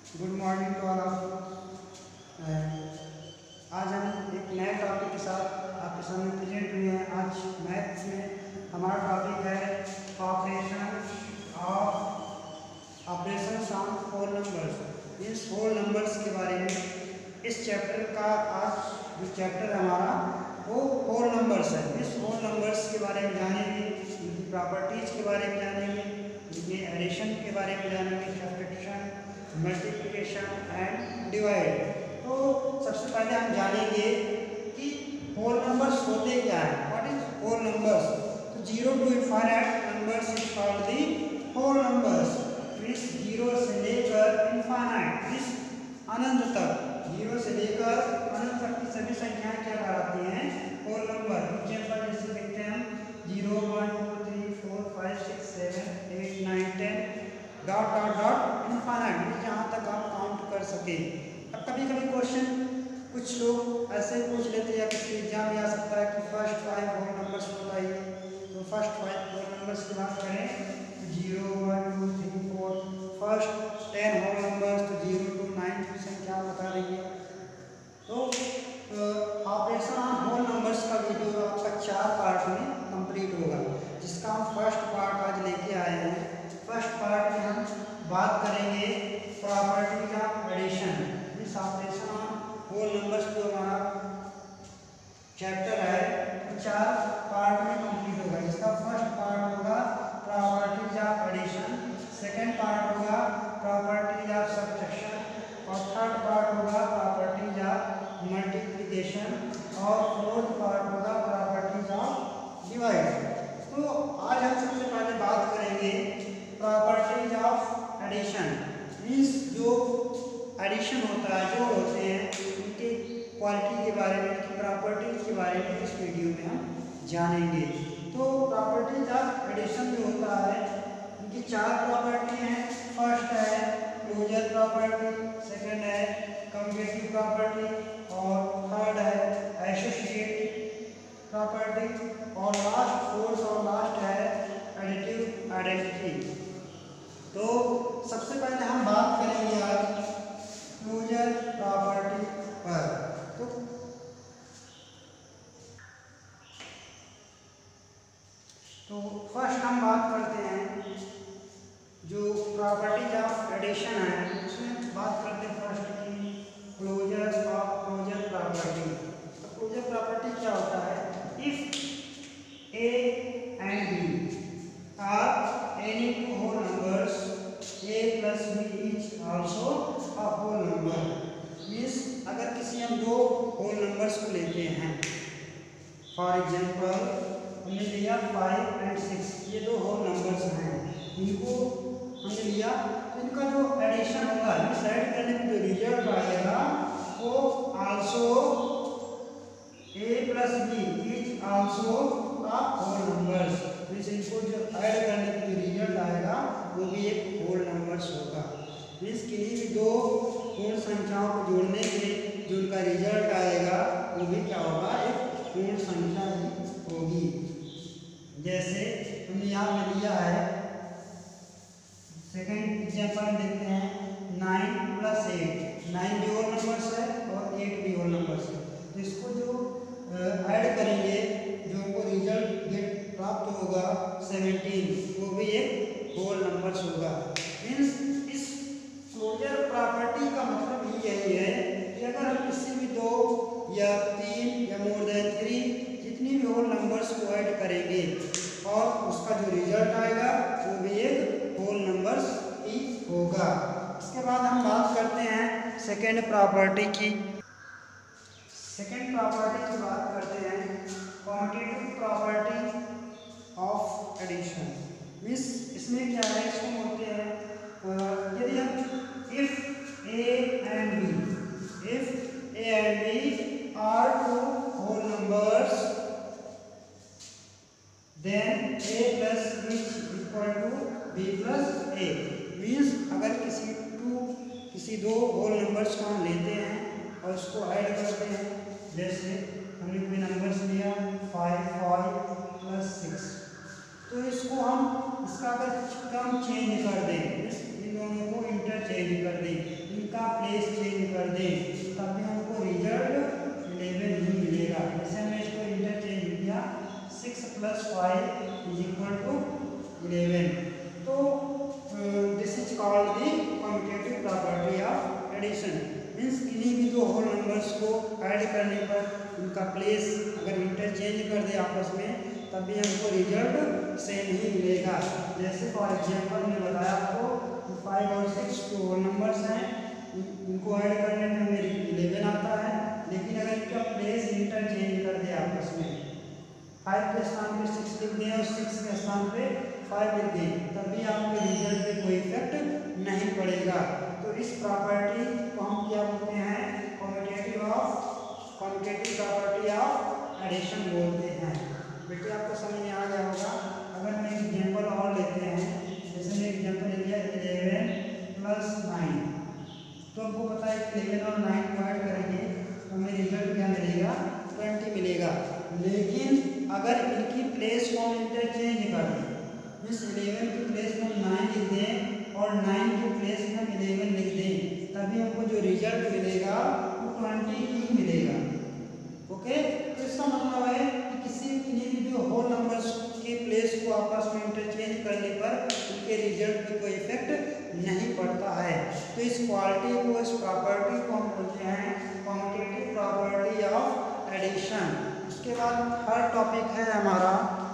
Good morning to all of you. आज हम एक नए टॉपिक के साथ आपके सामने प्रेजेंट हुए हैं। आज मैथ्स में हमारा टॉपिक है ऑपरेशन ऑन होल नंबर्स। इस होल नंबर्स के बारे में इस चैप्टर का आज जो चैप्टर हमारा वो होल नंबर्स है। इस होल नंबर्स के बारे में जानेंगे, इनकी प्रॉपर्टीज के बारे में जानेंगे, इनके एडिशन के बारे में जानेंगे, सब्ट्रैक्शन, मल्टीप्लिकेशन एंड डिवाइड। तो सबसे पहले हम जानेंगे कि होल नंबर्स होते क्या है। What is whole numbers? तो 0 to infinite numbers is called the whole numbers। इस 0 से लेकर इनफाइनाइट, इस अनंत तक, 0 से लेकर अनंत तक की सभी संख्याएं क्या कहलाती हैं? Whole number. एग्जांपल जैसे देखते हैं हम 0 1 2 3 4 5 6 7 8 9 10 डॉट डॉट डॉट इनफाइनाइट, जहाँ तक आप काउंट कर सके। अब कभी कभी क्वेश्चन कुछ लोग ऐसे पूछ लेते हैं, किसी एग्जाम में आ सकता है कि फर्स्ट 5 होल नंबर्स बताइए। तो फर्स्ट 5 होल नंबर्स की बात करें तो 0 1 2 3 4। फर्स्ट 10 होल नंबर्स तो 0 to 9 की संख्या बता देंगे। तो ऑपरेशन ऑन होल नंबर्स का वीडियो आपका 4 पार्ट में कंप्लीट होगा, जिसका हम फर्स्ट पार्ट आज लेके आए हैं। फर्स्ट पार्ट में हम बात करेंगे प्रॉपर्टीज ऑफ एडिशन। इस ऑपरेशन ऑन होल नंबर्स जो हमारा चैप्टर है वो 4 पार्ट में कंप्लीट होगा। इसका फर्स्ट पार्ट होगा properties of addition, second part होगा प्रॉपर्टीज ऑफ सब्ट्रैक्शन, और थर्ड पार्ट होगा प्रॉपर्टीज ऑफ मल्टीप्लिकेशन, और फोर्थ पार्ट होगा प्रॉपर्टीज ऑफ डिवाइड। तो आज हम सबसे पहले बात करेंगे प्रॉपर्टीज ऑफ एडिशन। मीन्स जो एडिशन होता है, जो होते हैं, उनके क्वालिटी के बारे में, उनकी प्रॉपर्टीज के बारे में इस वीडियो में हम जानेंगे। तो प्रॉपर्टीज ऑफ एडिशन जो होता है, उनकी 4 प्रॉपर्टी हैं। फर्स्ट है क्लोजर प्रॉपर्टी, सेकंड है कम्यूटेटिव प्रॉपर्टी, और थर्ड है एसोसिएटिव प्रॉपर्टी, और लास्ट फोर्थ और लास्ट है एडिटिव आइडेंटिटी। तो सबसे पहले हम बात करेंगे आज क्लोजर प्रॉपर्टी पर। तो फर्स्ट हम बात करते हैं जो प्रॉपर्टीज ऑफ एडिशन है, उसमें बात करते हैं फर्स्ट की क्लोजर ऑफ क्लोजर प्रॉपर्टी। तो क्लोजर प्रॉपर्टी क्या होता है? If A and B are any two whole numbers, a plus b is also a whole number। Means अगर किसी हम 2 होल नंबर्स को लेते हैं, फॉर एग्जांपल हमने लिया 5 और 6, ये 2 होल नंबर्स हैं, इनको हमने लिया, तो इनका जो एडिशन होगा, इस ऐड करने में जो रिजल्ट आएगा वो also a plus b is also a whole numbers। Means इनको जो ऐड करने में जो रिजल्ट आएगा वो भी एक होल नंबर्स होगा। मीन्स किन्हीं भी 2 पूर्ण संख्याओं को जोड़ने में जो उनका रिजल्ट आएगा वो भी क्या होगा? एक पूर्ण संख्या ही होगी। जैसे हमने यहाँ में लिया है, सेकंड एग्जांपल देखते हैं 9 + 8। 9 भी होल नंबर्स है और 8 भी होल नंबर्स है। तो इसको जो ऐड करेंगे, जो हमको रिजल्ट गेट प्राप्त होगा 17, वो भी एक होल नंबर्स होगा। मीन्स इस क्लोजर प्रॉपर्टी का मतलब ही यही है कि अगर हम किसी भी 2 या 3 या मोर देन 3 जितनी भी होल नंबर्स को ऐड करेंगे और उसका जो रिजल्ट आएगा वो भी एक होल नंबर्स ही होगा। इसके बाद हम बात करते हैं सेकेंड प्रॉपर्टी की। सेकेंड प्रॉपर्टी की बात करते हैं quantitative property of addition. Means इसमें क्या है, इसको बोलते हैं यदि हम if A and B are 2 whole numbers, then a plus b equal to b plus a। Means अगर किसी 2 होल नंबर्स को हम लेते हैं और उसको ऐड करते हैं, जैसे हमने कोई नंबर्स लिया 5 + 6, तो इसको हम इसका अगर क्रम चेंज कर दें, इन दोनों को इंटरचेंज कर दें, इन को ऐड करने पर उनका प्लेस अगर इंटरचेंज कर दे आपस में तब भी हमको रिजल्ट सेम ही मिलेगा। जैसे फॉर एग्जांपल मैं बताया आपको 5 और 6 जो होल नंबर्स हैं इनको ऐड करने में हमें 11 आता है, लेकिन अगर इनका प्लेस इंटरचेंज कर दे आपस में 5 के स्थान पे 6 लिख दें और 6 के स्थान पे 5 लिख दें तब भी आपके रिजल्ट पे कोई इफेक्ट नहीं पड़ेगा। तो इस प्रॉपर्टी को हम क्या बोलते हैं, कम्यूटेटिव प्रॉपर्टी ऑफ एडिशन बोलते हैं। बेटे आपको समझ में आ गया होगा। अगर मैं एग्जांपल और लेते हैं, जैसे मैं एग्जांपल ले लिया 11 प्लस 9, तो हमको पता है कि 11 और 9 को ऐड करेंगे तो हमें रिजल्ट क्या मिलेगा, 20 मिलेगा। लेकिन अगर इनकी प्लेस को हम इंटरचेंज कर दें, इस 11 की प्लेस में हम 9 लिख दें और 9 की प्लेस में हम 11 लिख दें, तभी हमको जो रिजल्ट मिलेगा वो 20 ही मिलेगा। ओके, तो इसका मतलब है कि किसी भी जो होल नंबर्स के प्लेस को आपस में इंटरचेंज करने पर उनके रिजल्ट पे कोई इफेक्ट नहीं पड़ता है। तो इस क्वालिटी को, इस प्रॉपर्टी को हम बोलते हैं कम्यूटेटिव प्रॉपर्टी ऑफ एडिशन। उसके बाद थर्ड टॉपिक है हमारा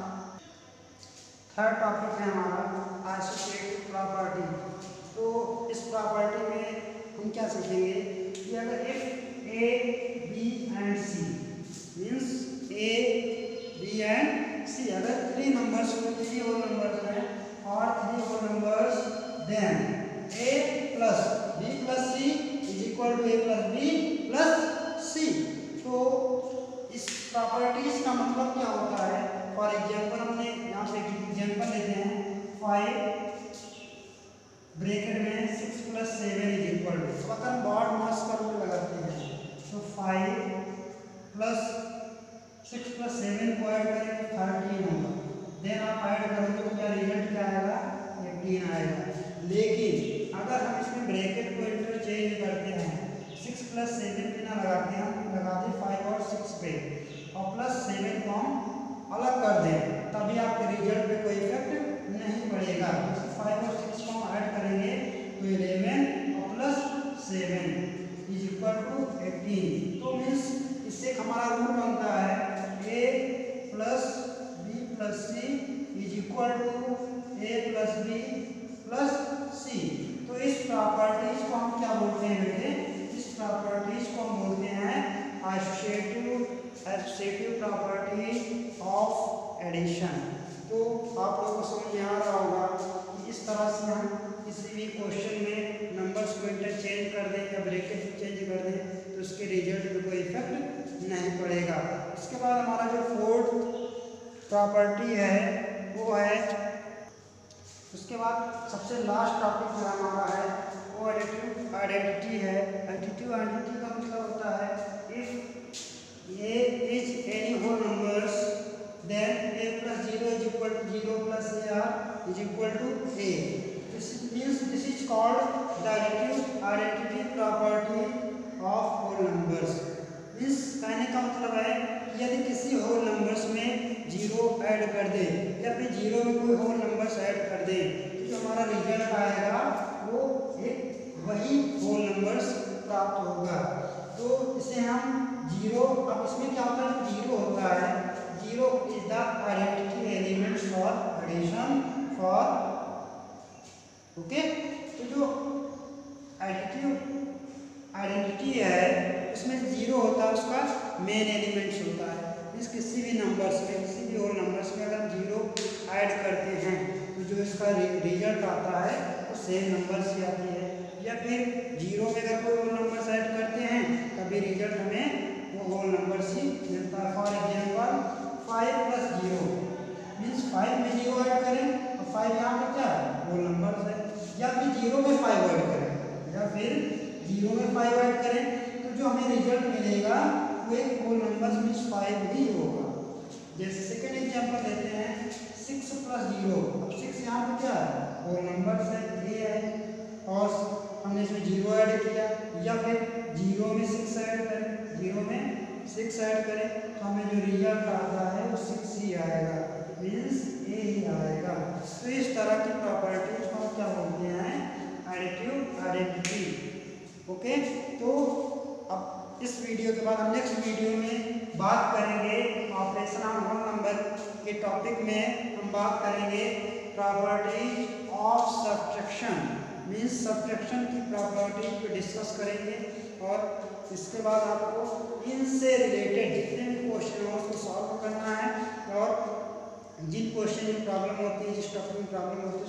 एसोसिएटिव प्रॉपर्टी। तो इस प्रॉपर्टी में हम क्या सीखेंगे कि अगर if A B and C means A B and C, अगर 3 नंबर्स को 3 होल नंबर्स हैं और 3 whole numbers then a plus b plus C is equal to a plus b plus C. तो इस प्रॉपर्टीज का मतलब क्या होता है, फॉर एग्जांपल हमने यहाँ पे एग्जांपल लेते हैं 5 ब्रैकेट में 6 प्लस 7 इज इक्वल टू, अगर बॉड मास का रूल लगाते हैं तो 5 प्लस 6 प्लस 7 को ऐड करेंगे तो 13 होगा। देन आप ऐड करोगे तो क्या रिजल्ट क्या आएगा, 18 आएगा। लेकिन अगर हम इसमें ब्रैकेट को इंटरचेंज करते हैं, 6 प्लस 7 पे ना लगाते हैं, हम लगाते हैं 5 और 6 पे और प्लस 7 को हम अलग कर दें, तभी आपके रिजल्ट पे कोई इफेक्ट नहीं पड़ेगा। 5 और 6 को हम ऐड करेंगे तो 11 और प्लस 7 इज इक्वल टू 18। तो मीन्स इससे हमारा रूल बनता है a plus b plus C is equal to a plus b plus C. तो इस प्रॉपर्टीज को हम क्या बोलते हैं बेटे, इस प्रॉपर्टीज को हम बोलते हैं एसोसिएटिव प्रॉपर्टी ऑफ एडिशन। तो आप लोगों को समझ में आ रहा होगा कि इस तरह से हम किसी भी क्वेश्चन में नंबर्स को इंटरचेंज कर दें या ब्रैकेट चेंज कर दें तो उसके रिजल्ट में कोई इफेक्ट नहीं पड़ेगा। इसके बाद हमारा जो फोर्थ प्रॉपर्टी है वो है, उसके बाद सबसे लास्ट टॉपिक जो हमारा है वो आइडेंटिटी है। आइडेंटिटी का मतलब होता है if a is any whole numbers then a plus 0 is equal to 0 plus ar is equal to a. This is called the identity property of whole numbers. इस कहने का मतलब है यदि किसी होल नंबर्स में 0 ऐड कर दे या फिर 0 में कोई होल नंबर्स ऐड कर दे तो जो हमारा रिजल्ट आएगा वो एक वही होल नंबर्स प्राप्त होगा। तो इसे हम 0, अब इसमें क्या होता है, 0 होता है, 0 is the identity elements for addition for, okay. तो जो आइडेंटिटी है उसमें 0 होता है, उसका मेन एलिमेंट्स होता है। इस किसी भी नंबर्स में, किसी भी होल नंबर्स में अगर 0 ऐड करते हैं तो जो इसका रिजल्ट आता है वो सेम नंबर्स ही आती है। या फिर 0 में अगर कोई होल नंबर्स ऐड करते हैं तभी रिजल्ट हमें वो होल नंबर्स ही मिलता है। फॉर एग्जांपल 5 प्लस 0 मीन्स 5 में 0 ऐड करें और 5 यहाँ पे क्या है, होल नंबर्स है। या फिर 0 में 5 ऐड करें, या फिर 0 में 5 ऐड करें तो जो हमें रिजल्ट मिलेगा वो एक होल नंबर्स मीन्स 5 ही होगा। जैसे सेकंड एग्जांपल लेते हैं 6 प्लस 0, अब 6 यहाँ पे क्या है, होल नंबर्स है, a है और हमने इसमें 0 ऐड किया। या फिर 0 में 6 ऐड करें, 0 में 6 ऐड करें तो हमें जो रिजल्ट आता है वो 6 ही आएगा, मीन्स a ही आएगा। तो इस तरह की प्रॉपर्टीज को हम क्या बोलते हैं, आइडेंटिटी। ओके, तो अब इस वीडियो के बाद हम नेक्स्ट वीडियो में बात करेंगे ऑपरेशन ऑन होल नंबर के टॉपिक में हम बात करेंगे properties of subtraction, means subtraction की प्रॉपर्टी को डिस्कस करेंगे। और इसके बाद आपको इनसे रिलेटेड जितने भी क्वेश्चन हो उसको सॉल्व करना है, और जिन क्वेश्चन में प्रॉब्लम होती है, जिस टॉपिक में प्रॉब्लम होती है